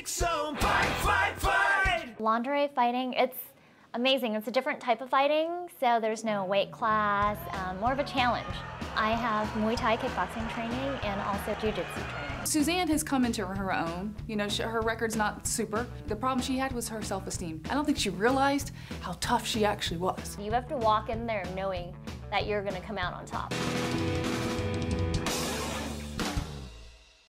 So fight, fight, fight! Lingerie fighting, it's amazing. It's a different type of fighting, so there's no weight class, more of a challenge. I have Muay Thai kickboxing training and also Jiu-Jitsu training. Suzanne has come into her own. You know, her record's not super. The problem she had was her self-esteem. I don't think she realized how tough she actually was. You have to walk in there knowing that you're gonna come out on top.